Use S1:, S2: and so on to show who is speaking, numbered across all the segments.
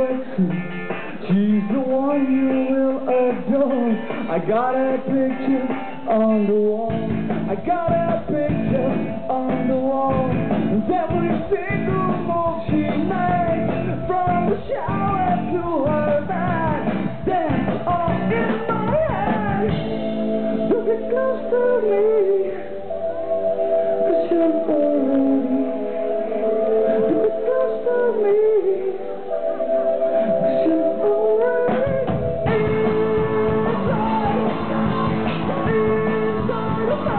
S1: sexy. She's the one you will adore. I got a picture on the wall. I got a picture on the wall. And every single move she made, from the shower to her bed, that's all in my head. Look it close to me, 'cause you're already. Look it close to me, 'cause you're already inside of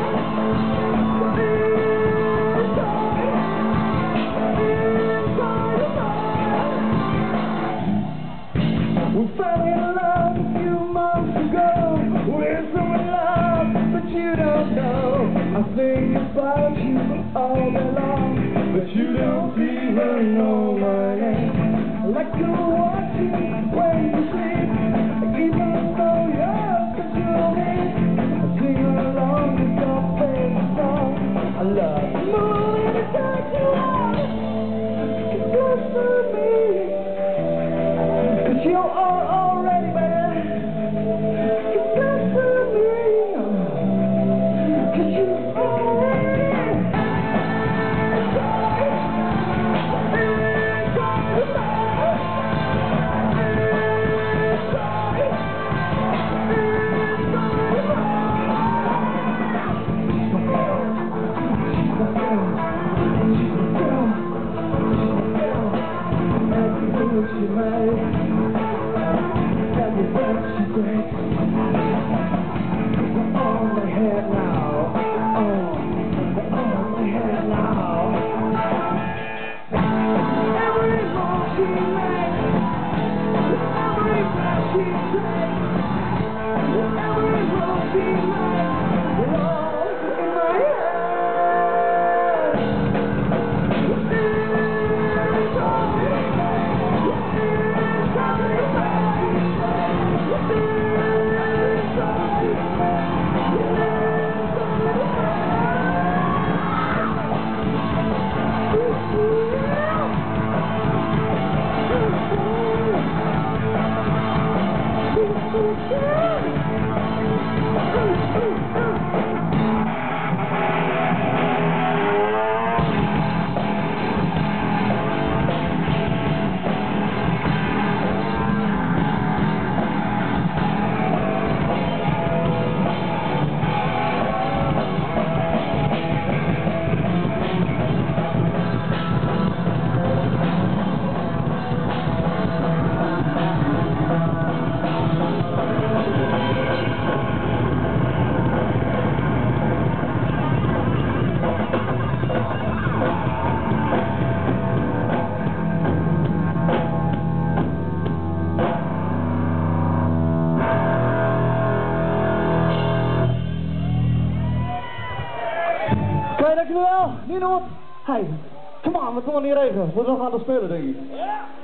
S1: we fell in love a few months ago. We're so in love, but you don't know. I think about you all day long, but you don't even know my name. I like to watch you when you sleep, even though you're controlling. I sing along with your favorite song. I love the moon and the touch you on. Get close to me, 'cause you are already better. Get close to me, 'cause you already she made every breath she takes. They're on my head now. Oh, they're on my head now. Every move she makes, every breath she takes, every move she makes, they're all in my head. Oké, dankjewel. Nienhoed. Hey, come on, we komen niet regelen. We gaan gaan spelen, denk ik.